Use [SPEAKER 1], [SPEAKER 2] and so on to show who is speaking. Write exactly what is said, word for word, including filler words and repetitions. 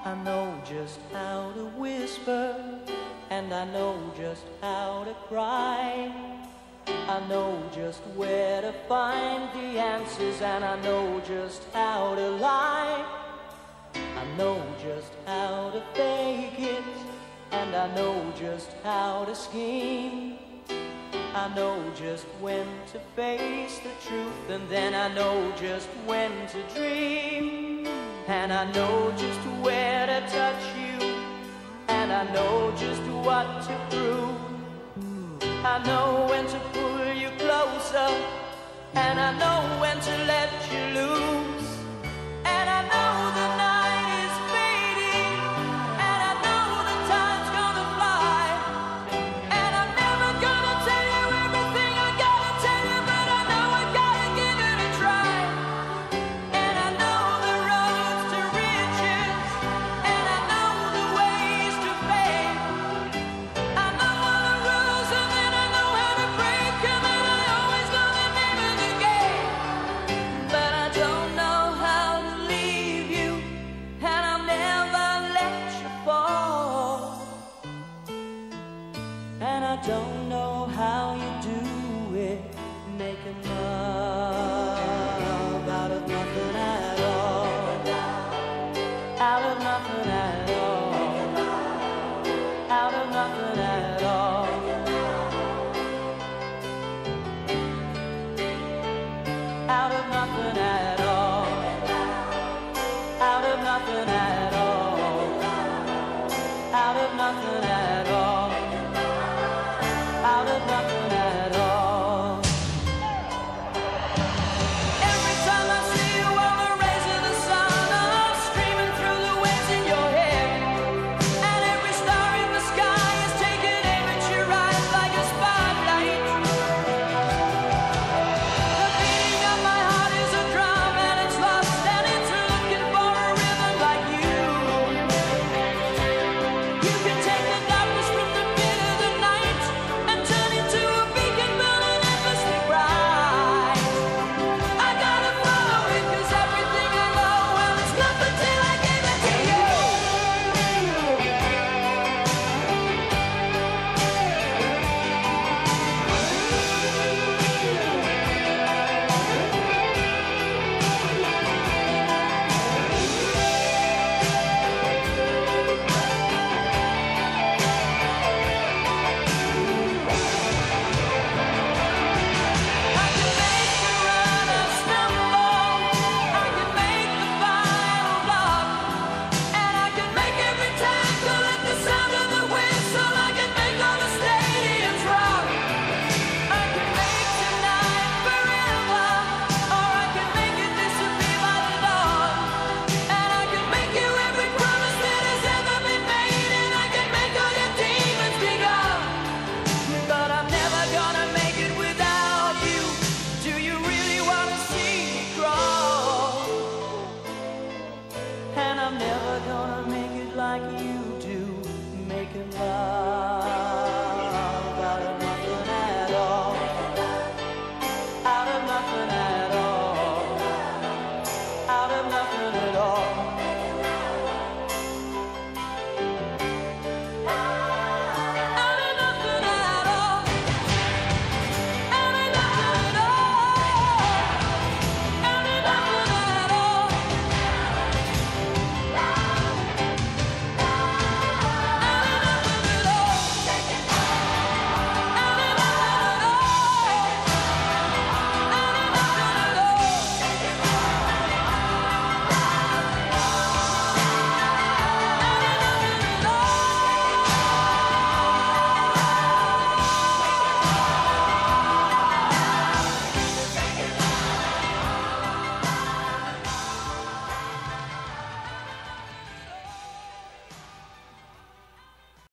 [SPEAKER 1] I know just how to whisper, and I know just how to cry. I know just where to find the answers, and I know just how to lie. I know just how to fake it, and I know just how to scheme. I know just when to face the truth, and then I know just when to dream. And I know just where to touch you, and I know just what to prove. I know when to pull you closer, and I know when to let you loose. And I know the night is fading, and I know the time's gonna fly. And I'm never gonna tell you everything I gotta tell you, but I know I gotta give it a try. And I know the roads to riches, and I know the ways to fame. I know all the rules, and then I know how to break them, and I always know the name of the game. But I don't know how to leave you, and I'll never let you fall. And I don't know how you do it, making love out of nothing at all. Out of nothing at all. Out of nothing at all. Out of nothing at all. Out of nothing at all. Out of nothing